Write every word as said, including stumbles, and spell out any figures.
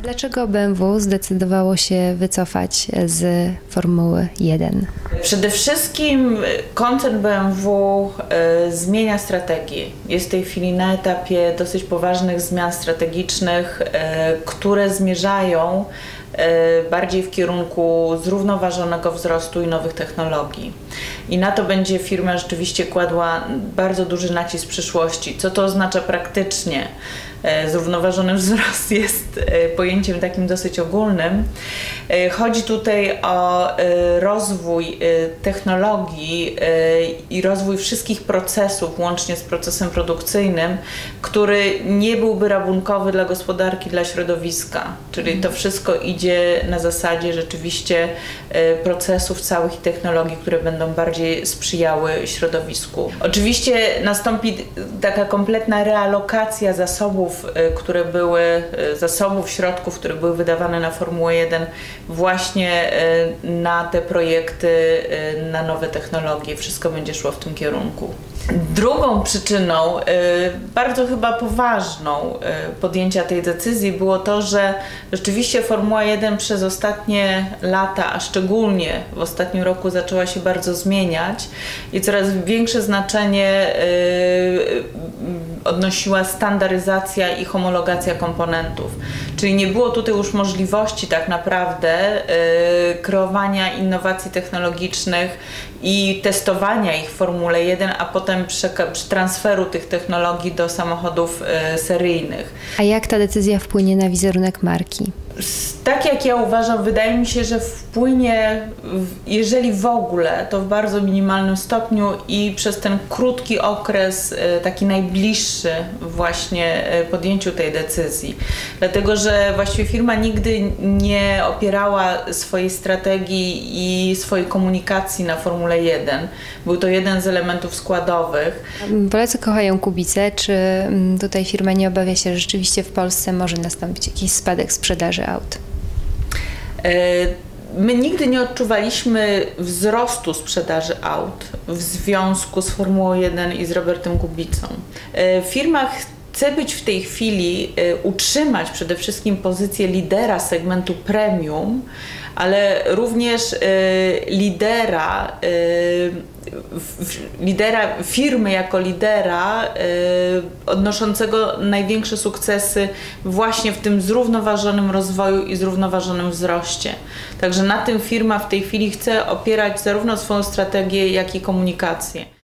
Dlaczego B M W zdecydowało się wycofać z Formuły jeden? Przede wszystkim koncern B M W y, zmienia strategię. Jest w tej chwili na etapie dosyć poważnych zmian strategicznych, y, które zmierzają y, bardziej w kierunku zrównoważonego wzrostu i nowych technologii. I na to będzie firma rzeczywiście kładła bardzo duży nacisk w przyszłości. Co to oznacza praktycznie? Zrównoważony wzrost jest pojęciem takim dosyć ogólnym. Chodzi tutaj o rozwój technologii i rozwój wszystkich procesów, łącznie z procesem produkcyjnym, który nie byłby rabunkowy dla gospodarki, dla środowiska. Czyli to wszystko idzie na zasadzie rzeczywiście procesów całych i technologii, które będą bardziej sprzyjały środowisku. Oczywiście nastąpi taka kompletna realokacja zasobów, które były, zasobów, środków, które były wydawane na Formułę jeden właśnie na te projekty, na nowe technologie. Wszystko będzie szło w tym kierunku. Drugą przyczyną, bardzo chyba poważną podjęcia tej decyzji było to, że rzeczywiście Formuła jeden przez ostatnie lata, a szczególnie w ostatnim roku zaczęła się bardzo zmieniać i coraz większe znaczenie odnosiła standaryzacja i homologacja komponentów. Czyli nie było tutaj już możliwości tak naprawdę kreowania innowacji technologicznych i testowania ich w Formule jeden, a potem transferu tych technologii do samochodów seryjnych. A jak ta decyzja wpłynie na wizerunek marki? Tak jak ja uważam, wydaje mi się, że wpłynie, jeżeli w ogóle, to w bardzo minimalnym stopniu i przez ten krótki okres, taki najbliższy właśnie podjęciu tej decyzji. Dlatego, że właściwie firma nigdy nie opierała swojej strategii i swojej komunikacji na Formule jeden. Był to jeden z elementów składowych. Polacy kochają Kubicę. Czy tutaj firma nie obawia się, że rzeczywiście w Polsce może nastąpić jakiś spadek sprzedaży aut? My nigdy nie odczuwaliśmy wzrostu sprzedaży aut w związku z Formułą jeden i z Robertem Kubicą. Firma chce być w tej chwili, utrzymać przede wszystkim pozycję lidera segmentu premium, ale również lidera, lidera firmy jako lidera odnoszącego największe sukcesy właśnie w tym zrównoważonym rozwoju i zrównoważonym wzroście. Także na tym firma w tej chwili chce opierać zarówno swoją strategię, jak i komunikację.